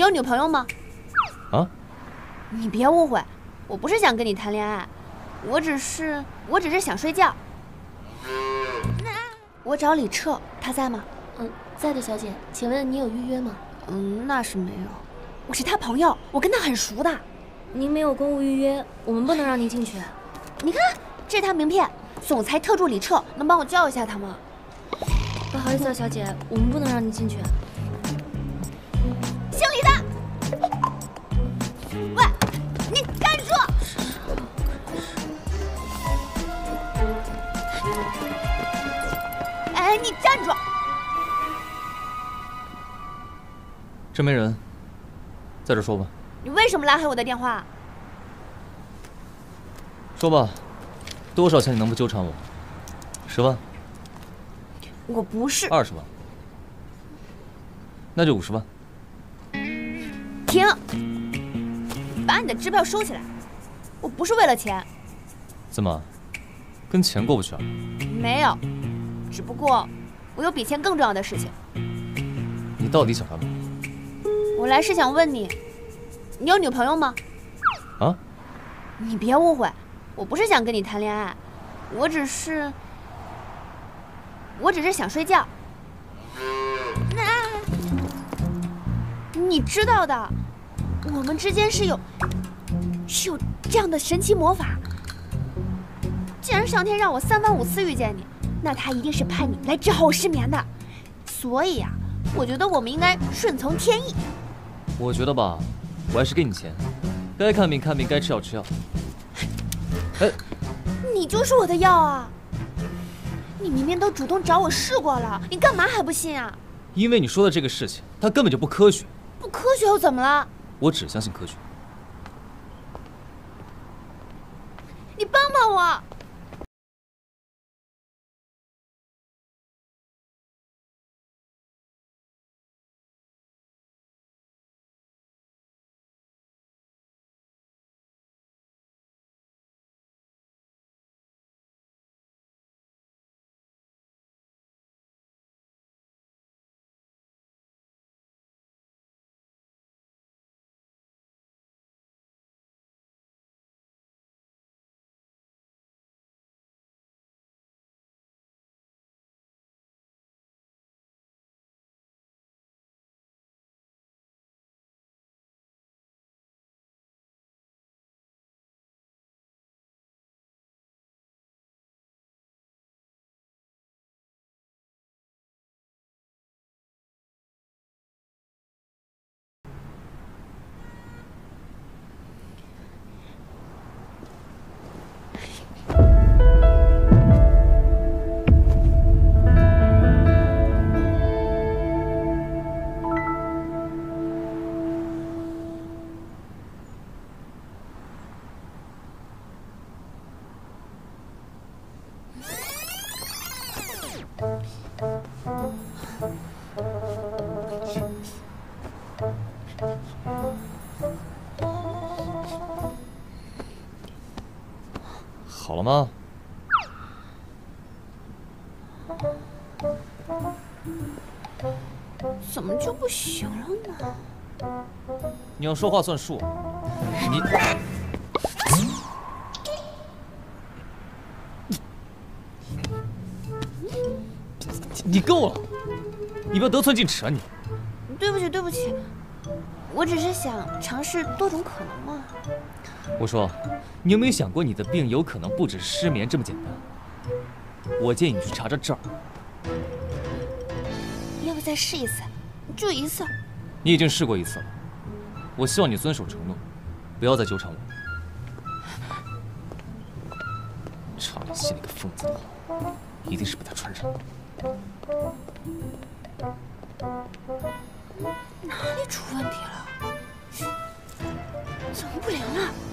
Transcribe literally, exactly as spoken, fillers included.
有女朋友吗？ 啊？ 你别误会，我不是想跟你谈恋爱，我只是我只是想睡觉。我找李彻，他在吗？ 嗯，在的，小姐。请问你有预约吗？ 嗯，那是没有。我是他朋友，我跟他很熟的。 您没有公务预约，我们不能让您进去。 你看，这是他名片，总裁特助李彻，能帮我叫一下他吗？ 不好意思啊，小姐，我们不能让您进去。 姓李的，喂，你站住！哎，你站住！ 这没人，在这说吧。 你为什么拉黑我的电话？ 说吧，多少钱你能不纠缠我？十万？ 我不是。 二十万？那就五十万。 停！把你的支票收起来，我不是为了钱。 怎么，跟钱过不去啊？ 没有，只不过我有比钱更重要的事情。 你到底想干嘛？ 我来是想问你，你有女朋友吗？ 啊？ 你别误会，我不是想跟你谈恋爱，我只是，我只是想睡觉。啊，你知道的，我们之间是有，是有这样的神奇魔法。既然上天让我三番五次遇见你，那他一定是派你来治好我失眠的。所以呀、啊，我觉得我们应该顺从天意。 我觉得吧，我还是给你钱，该看病看病，该吃药吃药。哎， 你就是我的药啊！你明明都主动找我试过了，你干嘛还不信啊？ 因为你说的这个事情，它根本就不科学。 不科学又怎么了？ 我只相信科学。 你帮帮我！ 好了吗？ 怎么就不行了呢？ 你要说话算数。你，你够了！你不要得寸进尺啊你！ 对不起，对不起，我只是想尝试多种可能嘛。 我说，你有没有想过，你的病有可能不止失眠这么简单？我建议你去查查证。 要不再试一次，就一次。 你已经试过一次了，我希望你遵守承诺，不要再纠缠我。差点信那个疯子的话，一定是被他传染了。 哪里出问题了？怎么不灵了？